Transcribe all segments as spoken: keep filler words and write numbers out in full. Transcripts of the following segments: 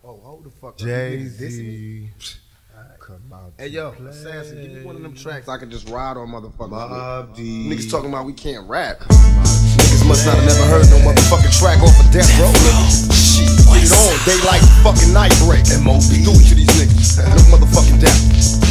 Oh, hold the fuck up. Jay-Z. Hey yo, Assassin, give me one of them tracks I can just ride on, motherfucker. Mobb Deep. Niggas talking about we can't rap. Niggas must not have never heard no motherfucking track off of Death Row, nigga. Shit, get it on, daylight fucking night break. M O B. Do it to these niggas. No motherfucking doubt.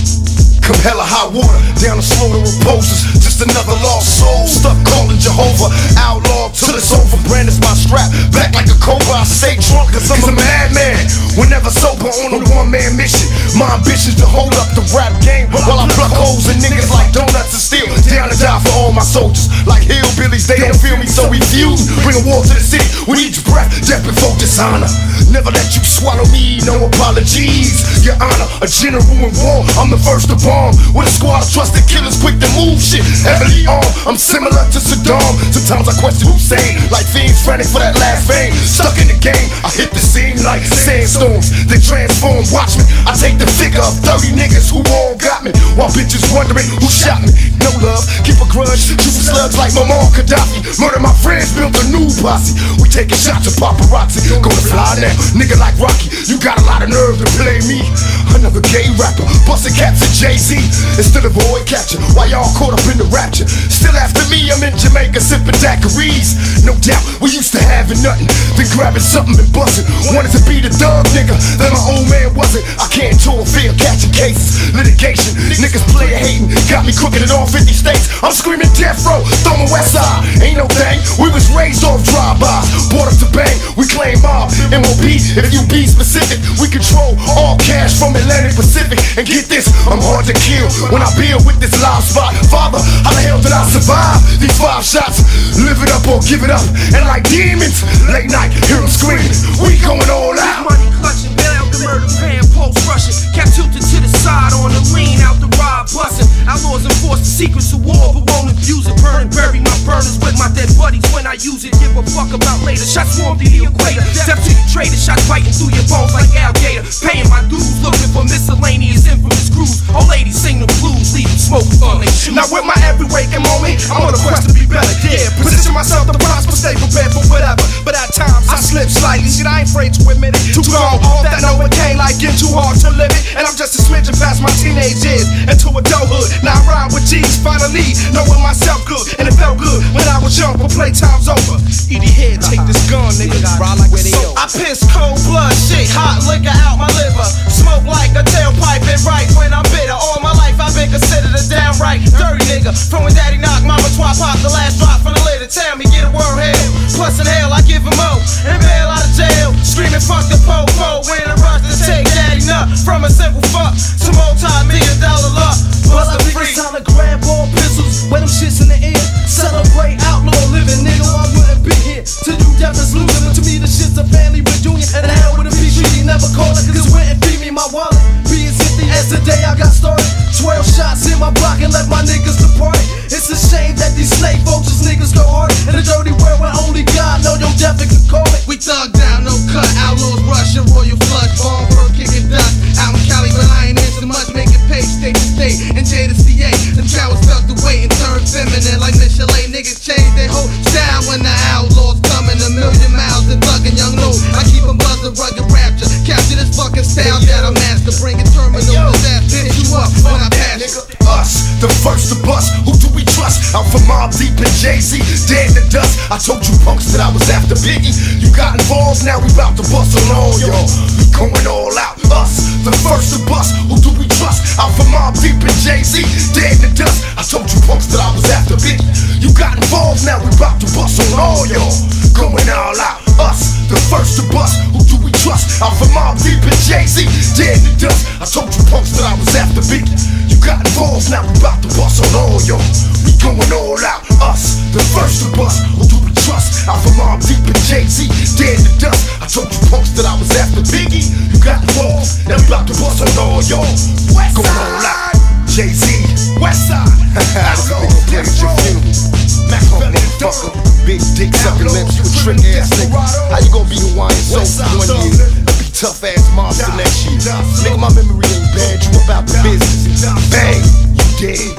Come hella hot water, down the slaughter of poses. Just another lost soul, stuck calling Jehovah. Outlaw till it's over, brandish my strap. Back like a cobra, I stay drunk cause I'm a madman. Whenever sober on a one-man mission. My ambition's to hold up the rap game while I pluck holes in niggas like donuts and steel. Down to die for all my soldiers. Like hillbillies, they don't feel me, so we fuse. Bring a war to the city with each breath, death before dishonor. Never let you swallow me, no apologies. Your honor, a general in war, I'm the first to bomb. With a squad of trusted killers quick to move shit heavily on. I'm similar to Saddam. Sometimes I question Hussein, like fiends frantic for that last vein. Stuck in the game, I hit the scene like sandstorms. They transform, watch me. I take the figure of thirty niggas who all got me, while bitches wondering who shot me. No love, keep a grudge, shoot slugs like Muammar Gaddafi. Murder my friends, built a new posse. We taking shots of paparazzi. Gonna fly now, nigga like Rocky. You got a lot of nerve to play me. Another gay rapper, busting caps at Jay-Z. Instead of avoid capture, why y'all caught up in the rapture? Still after me, I'm in Jamaica sipping daiquiris. No doubt, we used to having nothing, then grabbing something and busting. Wanted to be the thug nigga, then my old man wasn't. I can't tour field catching cases, litigation. Niggas player hating, got me crooked in all fifty states. I'm screaming death row, throw my west side. Ain't no thing, we was raised off drive-bys. Brought up to bang, we claim mob. M O B, if you be specific, we control all cash from Atlantic Pacific. And get this, I'm hard to kill when I build with this live spot. Father, how the hell did I survive these five shots? Live it up or give it up. And like demons, late night, hear them screaming. We going all out. Money clutching, bail out the murder pan, post rushing. Kept tilted to the side on the lean, out the ride busting. Outlaws enforce the secrets of war, but won't abuse it. Burn and bury my burners with my dead buddies when I use it. Give a fuck about later. Shots swarmed to the equator. Step to the trader, shots biting through your bones like alligator. Paying my dues, looking for miscellaneous infamous crews. Old ladies sing the blues, leave them smoking on their shoes. Now with my every waking moment, I'm on a quest to be better. Yeah, position myself to prosper, stay prepared for whatever. But at times I slip slightly, shit I ain't afraid to admit it. Too long, off that Novocaine like getting too hard to live it. And I'm just a smidgen past my teenage years into adulthood. Now I ride with G's, finally knowing myself good. And it felt good when I was young, but playtime's over. Edie head, take this gun, nigga. Ride like a soap. I piss cold blood, shit, hot liquor out my liver. Smoke like a tailpipe and right when I'm bitter. All my life I've been considered a downright dirty nigga. From when daddy knocked, mama twat pop the last drop from the lid. Tell me get a word hell. Plus in hell I give him more and bail out of jail. Screaming fuck the po-po when I rush to take daddy nut. From a simple fuck to multi-million dollar luck. Plus I think it's time to grab all pistols, wear them shits in the air. Celebrate outlaw living, nigga. I wouldn't be here till you death is losing. But to me the shit's a family reunion. And the hell with a P G, never call it cause it wouldn't feed me my wallet. Be as empty as the day I got started. Twelve shots in my block and left my niggas depart. It's a shame that these slave vultures niggas go hard in a dirty world where only God know your death can call it. We thug down, no cut, outlaws rushing, royal flush, bomb work, kicking dust. Out in Cali, but I ain't into much, making page state to state and J to C A. Them cowards felt the weight and turned feminine like Michelet. Niggas change their whole style when the outlaws coming a million miles and thugging young low. I keep them buzzing, rugged rapture, capture this fucking style that I master, bring it terminal disaster, hit you up when I pass. Nigga, us, the first to bust. Who do we trust? Out for Mobb Deep and Jay-Z, dead in the dust. I told you punks that I was after Biggie. You got involved, now we bout to bust on all y'all. We going all out. Us, the first to bust. Who do we trust? Out for Mobb Deep and Jay-Z, dead in the dust. I told you punks that I was after Biggie. You got involved, now we bout to bust on all y'all. Going all out. Us, the first to bust. Who do we trust? Out for Mobb Deep and Jay-Z, dead in the dust. I told you punks that I was after Biggie. You got involved, now we bout to bust on all y'all. We going all out. Us, the first to bust. Who do we trust? Out for Mobb Deep and Jay-Z, dead in the dust. I told you punks that I was after Biggie. You got involved, now we bout to bust on all y'all. Going all out. Jay-Z, Westside. Let's go. Play at your funeral. Mac motherfucker. Big dick sucking lips, you a trick ass nigga. How you gonna be Hawaiian soap one year and be tough ass mobster next year? Nigga, my memory ain't bad, you about the business. Bang, you dead.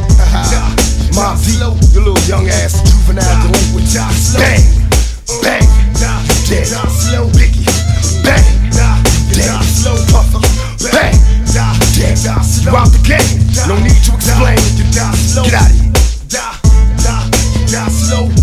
Mobb Deep, your little young ass juvenile delinquent. Bang, bang, you dead. Biggie, bang, you dead. die slow.